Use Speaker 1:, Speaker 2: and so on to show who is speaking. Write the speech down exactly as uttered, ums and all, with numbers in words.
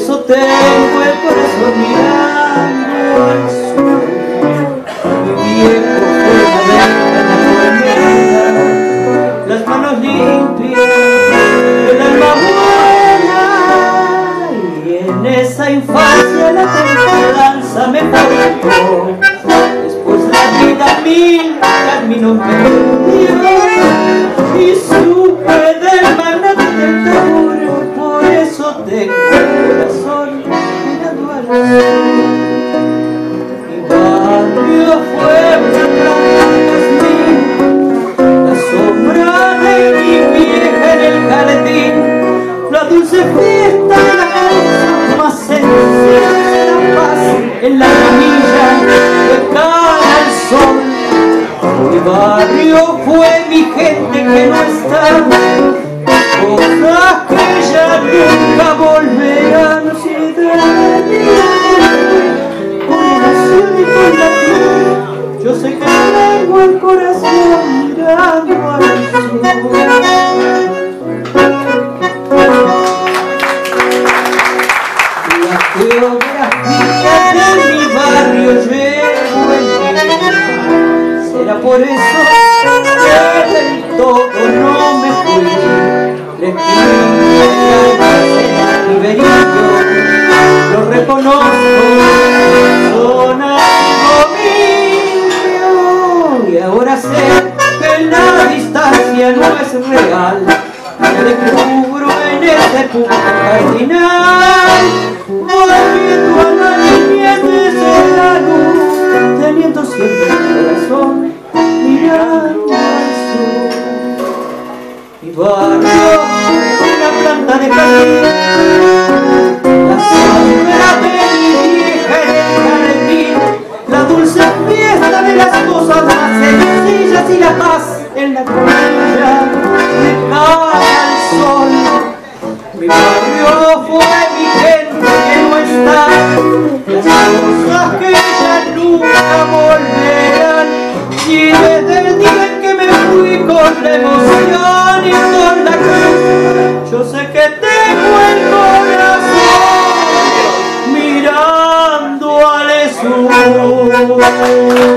Speaker 1: eso tengo el corazón mirando al sur. Mi viejo fue una venta, las manos limpias, el alma buena, y en esa infancia la templanza me faltó. Después la vida mil caminos me dio y supe del magnate del Taur. Por eso tengo el corazón mirando al sur. Mi barrio fue una planta de jazmín, la sombra de mi vieja en el jardín, la dulce fiesta de la casa más sencilla de la paz en la camilla de cara al sol. Mi barrio fue mi gente que no está, cosas que ya nunca volverán. Si de con la nación y con la cruz, yo sé que tengo el corazón mirando al sur. La geografía de mi barrio llevo en mí. Será por eso que del todo no me fui. Le escribí Iberillo, lo reconozco, son algo mío. Y ahora sé que la distancia no es real. Me descubro en este punto cardinal, volviendo a la niñez de la luz, teniendo siempre el corazón mirando al sur. Mi barrio es una planta de jardín, la sombra de mi vieja en el jardín, la dulce fiesta de las cosas más sencillas y la paz en la camilla de cara al sol. Mi barrio fue mi gente que no está, las cosas que ya nunca volverán. Y desde el día en que me fui con la emoción y con la cruz, yo sé que tengo el corazón mirando al sur.